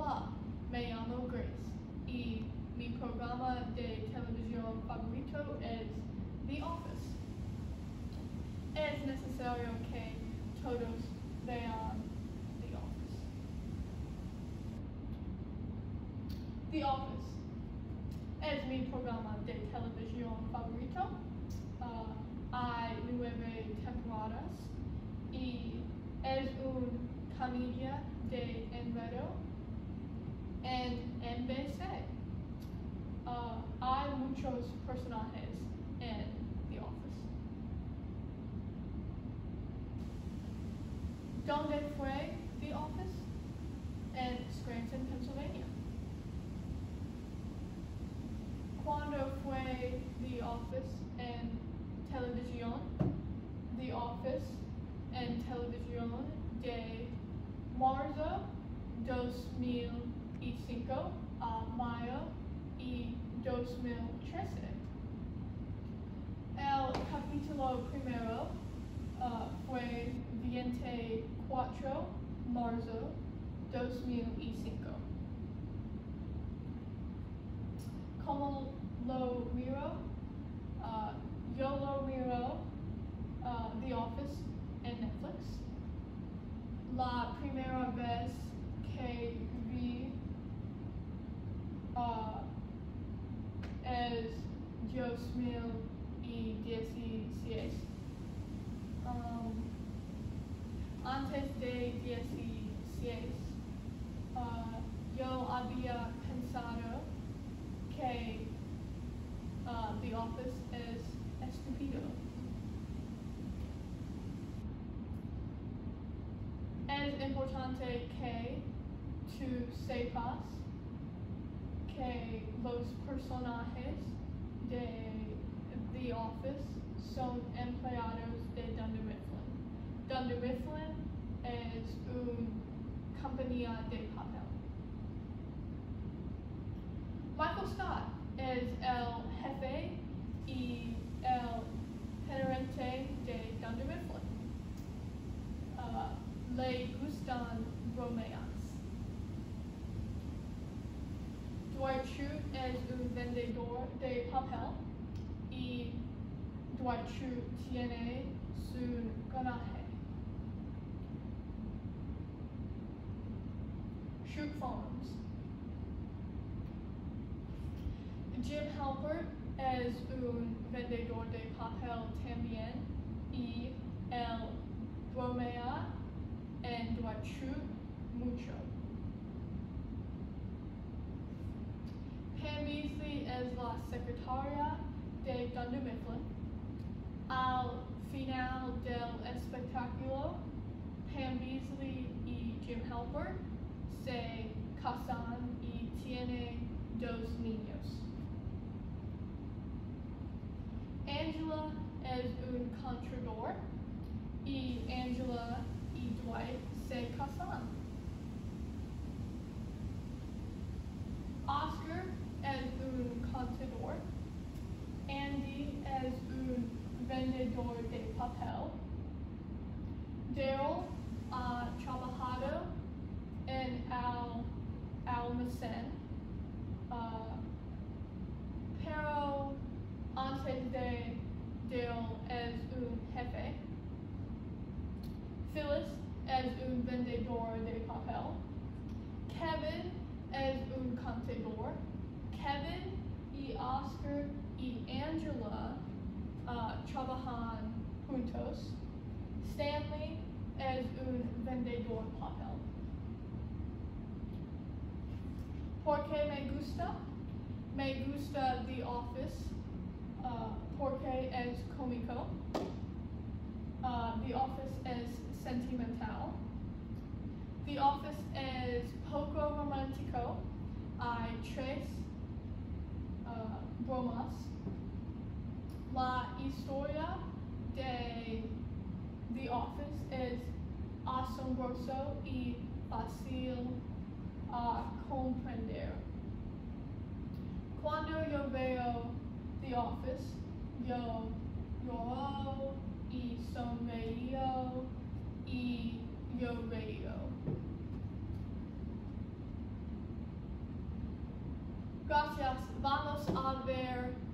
Hola, me llamo Grace y mi programa de televisión favorito es The Office. Es necesario que todos vean The Office. The Office es mi programa de televisión favorito. Hay 9 temporadas y es una comedia de enredo en NBC. Hay muchos personajes en The Office. ¿Dónde fue The Office? En Scranton, Pennsylvania. ¿Cuándo fue The Office en televisión? The Office en televisión de marzo 2005 a mayo 2013. El capítulo primero fue 24 marzo 2005. ¿Cómo lo miro? Yo lo miro The Office en Netflix. La primera vez que vi es 2016. Antes de 16, yo había pensado que The Office es estúpido. Es importante que tú sepas que los personajes de The Office son empleados de Dunder Mifflin. Dunder Mifflin es una compañía de papel. Michael Scott es el jefe y el gerente de Dunder Mifflin. Le gustan bromeas. Dwight Schrute es un vendedor de papel y Dwight Schrute tiene su garaje. Schrute Farms. Jim Halpert es un vendedor de papel también y él bromea en Dwight Schrute mucho. Pam Beesly es la secretaria de Dunder Mifflin. Al final del espectáculo, Pam Beesly y Jim Halpert se casan y tienen 2 niños. Angela es un contador y Angela y Dwight se casan. Oscar es un contador. Andy es un vendedor de papel. Daryl ha trabajado en almacén, pero antes de Daryl es un jefe. Phyllis es un vendedor de papel. Kevin es un contador. Kevin y Oscar y Angela trabajan juntos. Stanley es un vendedor de papel. ¿Por qué me gusta? Me gusta The Office porque es cómico. The Office es sentimental. The Office es poco romántico. Hay 3 bromas. La historia de The Office es asombroso y fácil a comprender. Cuando yo veo The Office, yo lloro y sonrío y yo veo. Gracias. Vamos a ver